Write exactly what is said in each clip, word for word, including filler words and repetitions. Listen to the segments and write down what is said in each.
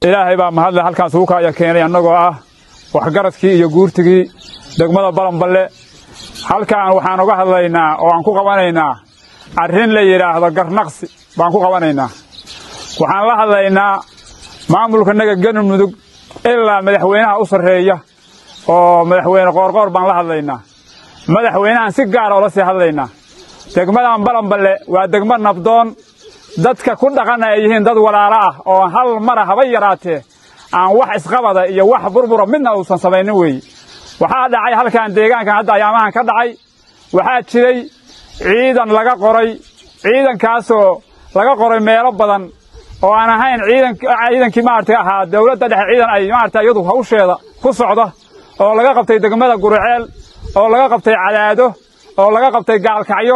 إلهي بقى مهلا هل كان سوكا يا كيني أنجوا وحجرتك يجورتك دقمة بلنبلة هل كان وحنا قهلينا وعنكو قوانينا عرين لي هذا قر نقص بعنكو قوانينا وحنا لهلينا ما ملك النجا جن مدق إلا مدحوينها أسرية أو مدحوين قرقر بان لهلينا مدحوينها سجارة ولا سهلينا دقمة بلنبلة ودقمة نبضون dadka ku dhaqan ay yihiin dad walaalo ah oo hal mar haba yaraatee aan wax isqabada iyo wax burbura midna uusan samaynin weey waxa dhacay halkan deegaanka hadda ayaamahan ka dhacay waxa jiray ciidan laga qoray ciidankaas oo laga qoray meelo badan oo aan ahayn ciidan ciidankii maartay ahaa dawladda dhexe ciidan ay maartay iyadu hawsheeda ku socdo oo laga qabtay degmada Guriceel oo laga qabtay Cadaado oo laga qabtay Gaalkacyo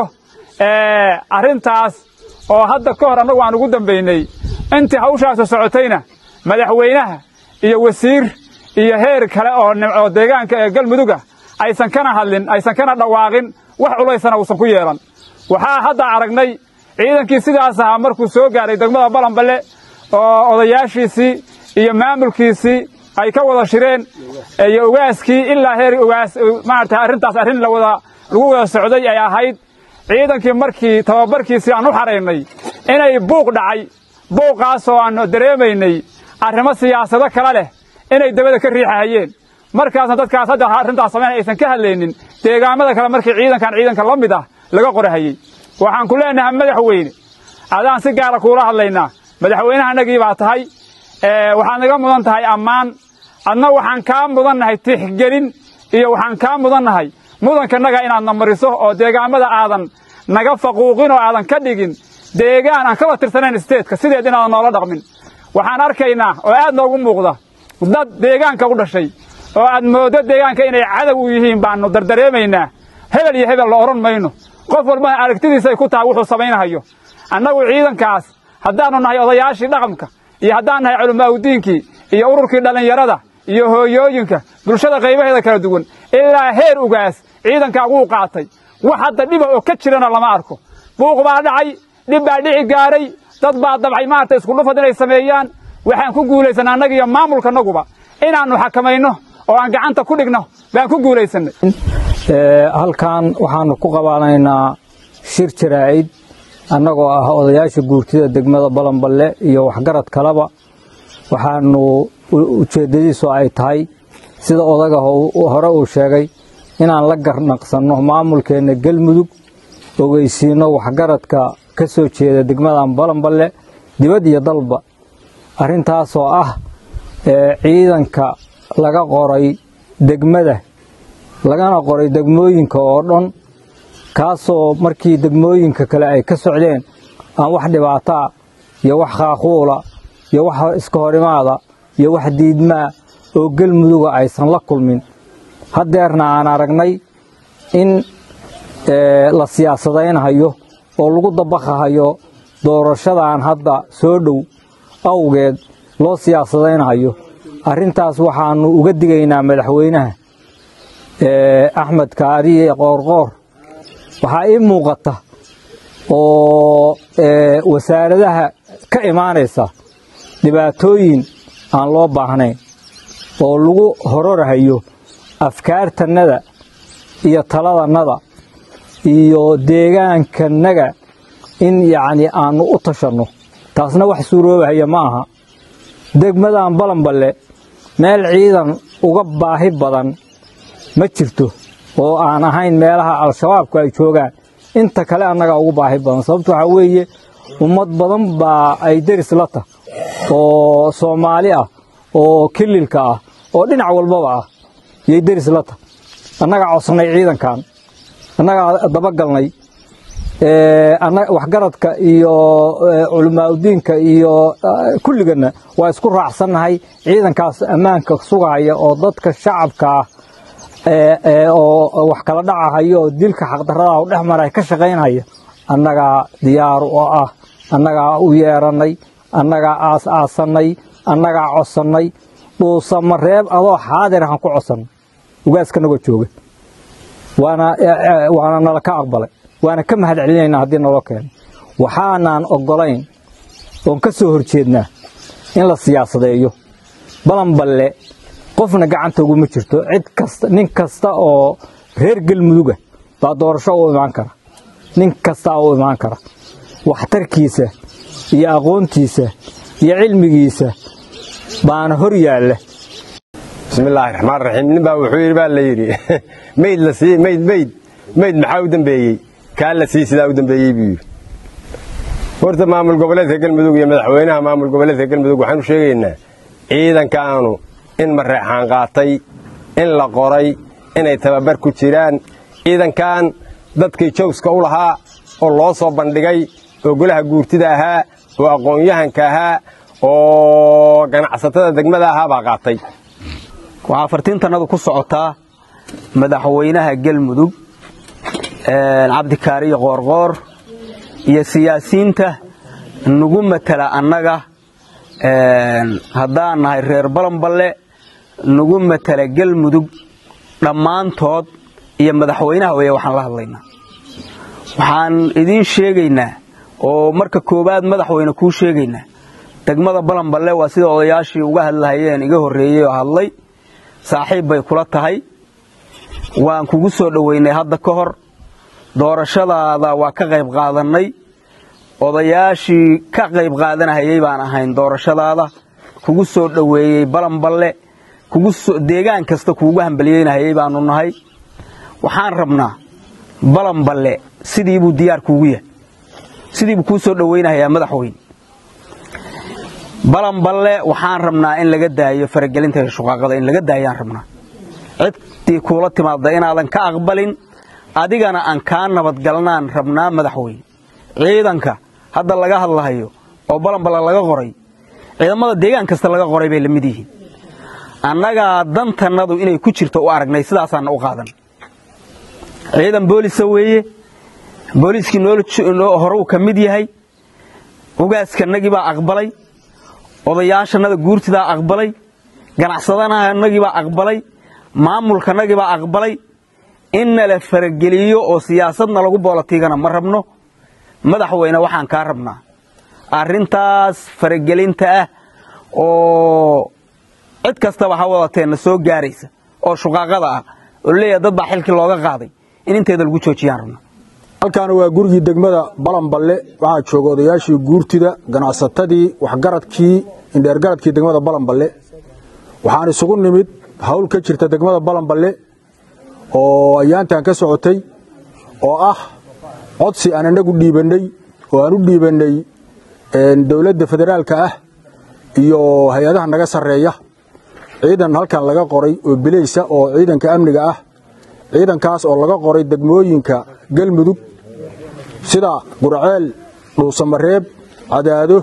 ee arintaas oo hadda ka hor anagu aan ugu dambeynay intii hawshaas socotayna madaxweynaha iyo wasiir iyo heer kale oo nimco deegaanka ee Galmudug aysan kana hadlin aysan kana dhawaaqin wax culaysana uusan ku yeelan waxa hadda aragnay ciidankii sidaas ah markuu soo gaaray degmada Balanbale oo odayaashiisi iyo maamulkiisi ay ka wada shireen iyo ugaaskii ilaa heer ugaas maarta arintaas arin la wada lagu wada socday ay ahayd ciidankii markii tababarkiisii aan u xareynay inay buuq dhacay buuqaas oo aan dareemaynay arrimo siyaasado kala leh inay dabada ka riixayeen markaas dadkaas hadda arrintaas sameeyay aysan ka hadlaynin deegaamada kale markii ciidankan ciidanka la mid ah laga qorahayay waxaan ku leenahay madaxweyne adaan si gaar ah kula hadlaynaa madaxweynaha anagii baa tahay ee waxaan naga mudan tahay ammaan adna waxaan ka mudannahay tixgelin iyo waxaan ka mudannahay mudankanaga inaad namariso oo deegaamada aadan naga faquuqin oo aadan ka dhigin deegaan aan ka watirsaneen state-ka sideed inaad noola dhaqmin waxaan arkaynaa oo aad noogu muuqda dad deegaanka u dhashay oo aad moodo deegaanka inay cadow u yihiin baanu dardareemaynaa hebel iyo hebel la oran mayno qof walba aragtidiisa ay ku tahay wuxuu samaynayo annagu ciidankaas haddaanu nahay odayaashii dhaqanka iyo haddaan nahay culimaawidiinkii iyo ururkii dhalinyarada iyo hooyooyinka bulshada qaybaheeda kala duwan ilaa heer ugaas ciidanka ugu qaatay wax hadda dhiba oo ka jirana lama arko buuq baa dhacay dhib baa dhici gaaray dad baa dabcay maanta isku dhufad inay sameeyaan waxaan ku guulaysanaa annaga iyo maamulkanaguba inaanu xakamayno oo aan gacanta ku dhigno baan ku guulaysanay ee halkan waxaanu ku qabaanaynaa shir jiraa'id annagoo ah odayaasha guurtida degmada Balanbale iyo waxgarad kalaba waxaanu ujeedadiisu ay tahay sida odaga hore uu sheegay inaan la garnaqsano maamulkeena Galmudug ogeysiino waxgaradka ka soo jeeda degmada Balanbale dibad iyo dalba arintaas oo ah ciidanka laga qoray degmada lagana qoray degmooyinka oo dhan kaasoo markii degmooyinka kale ay ka socdeen aan wax dhibaato iyo wax khaaquula iyo wax iska horimaada iyo wax diidma oo Galmudug aysan la kulmin hadeerna aan aragnay in ee la siyaasadeynayo oo lagu dabaqayo doorashadan hadda soo dhow awgeed loo siyaasadeynayo arintaas waxaanu uga digaynaa madaxweynaha ee Axmed Kaariye Qoorqoor waxa ay muuqata oo ee wasaaradaha ka imaanaysa dhibaatooyin aan loo baahnayn oo lagu hororahayo afkaartanada iyo taladanada iyo deegaankanaga in yaani aanu u tashano taasna wax suuroobaya ma aha degmadan Balanbale meel ciidan uga baahi badan ma jirto oo aan ahayn meelaha al-shabaabku ay joogaan inta kale annaga ugu baahi badan sababtoo waxa weeye ummad badan baa ay deris la tahay oo Soomaali ah oo kililka ah oo dhinac walba ah yey deris la tahay annaga codsanay ciidankan annaga daba galnay ee annaga waxgaradka iyo culimaawidiinka iyo kulligana waa isku raacsanahay ciidankaas ammaanka sugaya oo dadka shacabka ee oo wax kala dhacayo dilka xaq darrada u dhaxmaray ka shaqeynaya annaga diyaar oo ah annaga u yeeranay annaga aas aasanay annaga codsanay dhuusa mareeb adoo xaadir ah ku codsan ugaaska naga jooga waana waana nala ka aqbalay waana ka mahad celinayna hadii naloo keen waxaanan ogolayn oo ka soo horjeednaa in la siyaasadeeyo balanballe qofna gacanta uguma jirto cid kasta nin kasta oo reer galmudug ah baa doorasho u imaan kara nin kasta oo imaan kara waxtarkiisa iyo aqoontiisa iyo cilmigiisa baana hor yaalla bismillaahi raxmaani raxiim nin baa wuxuu yiri baa la yiri meyd la sii meyd meyd meyd maxaa u dambeeyay ka la sii sidaa u dambeeyay buu horta maamul goboleedka galmudug iyo madaxweynaha maamul goboleedka galmudug waxaan u sheegaynaa ciidankaanu in mareexaan qaatay in la qoray inay tababar ku jiraan ciidankan dadkii joogska u lahaa oo loo soo bandhigay oo golaha guurtida ahaa oo aqoon-yahanka ahaa oo ganacsatada degmada ahaa baa qaatay waxaa fartiintanadu ku socotaa madaxweynaha galmudug cabdikaariyo qoorqoor iyo siyaasiyiinta nagu matala annaga haddaan nahay reer balanballe nagu matala galmudug dhammaantood iyo madaxweynaha weeye waxaan la hadlaynaa waxaan idiin sheegaynaa oo marka koowaad madaxweyne kuu sheegaynaa degmada balanballe waa sida odayaashii uga hadlahayeen iga horreeyey oo hadlay saaxiib bay kula tahay waan kugu soo dhoweynay hadda ka hor doorashadaada waa ka qayb qaadannay odayaashii ka qayb qaadanahayay baan ahayn doorashadaada kugu soo dhoweeyey balanballe kugu soo deegaan kasta kuugu hambalyeynahayay baanu nahay waxaan rabnaa balanballe sidii buu diyaar kuugu yahay sidii buu kuu soo dhoweynahayaa madaxweyne balanballe waxaan rabnaa in laga daayo faragelinta iyo shuqaaqada in laga daayaan rabnaa cidtii kuula timaadda inaadan ka aqbalin adigana aan kaa nabadgalnaan rabnaa madaxweyne ciidanka hadda laga hadlahayo oo balanballe laga qoray ciidamada deegaan kasta laga qoray bay la mid yihiin annagaa dantannadu inay ku jirto u aragnay sidaasaana u qaadan ciidan boolisa weeye booliiskii noo horuu ka mid yahay ugaaskanagii baa aqbalay odayaashannada guurtidaa aqbalay ganacsadanahannagii baa aqbalay maamulkanagii baa aqbalay inna la farageliyo oo siyaasadna lagu boolatiigana ma rabno madaxweyne waxaan kaa rabnaa arrintaas faragelinta ah oo cid kastaba ha wadateenna soo gaaraysa oo shuqaaqada ah oo leeyahay dad baa xilkii looga qaaday in inteeda lagu joojiyaan rabnaa halkaana waa gurigii degmada balanballe waxaa jooga odayaashii guurtida ganacsatadii waxgaradkii indheergaradkii degmada balanballe waxaan isugu nimid hawl ka jirta degmada balanballe oo ayaantan ka socotay oo ah codsi aan anagu dhiibannay oo aan u dhiibannay dowladda federaalka ah iyo hay-adaha naga sarreeya ciidan halkan laga qoray oo bilaysa oo ciidanka amniga ah ciidankaas oo laga qoray degmooyinka galmudug sida gurceel dhuusamareeb cadaado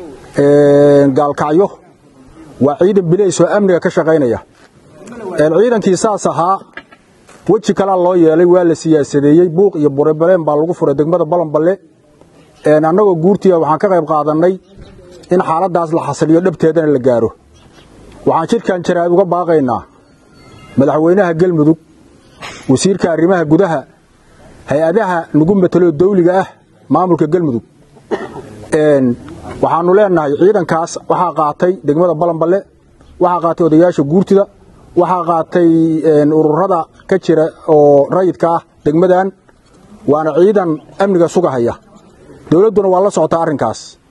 gaalkacyo waa ciidan bilays oo amniga ka shaqaynaya ciidankii saas ahaa weji kalaa loo yeelay waa la siyaasadeeyey buuq iyo burebaleen baa lagu furay degmada balanballe annagoo guurtiya waxaan ka qayb qaadannay in xaaladdaas la xasiliyo dhabteedana la gaaro waxaan jidhkan jaraa'id uga baaqaynaa madaxweynaha galmudug wasiirka arrimaha gudaha hay-adaha nagu matalo dawliga ah maamulka galmudug waxaanu leenahay ciidankaas waxaa qaatay degmada balanballe waxaa qaatay odayaasha guurtida waxaa qaatay ururada ka jira oo rayidka ah degmadan waana ciidan amniga sugahaya dawladduna waa la socotaa arrinkaas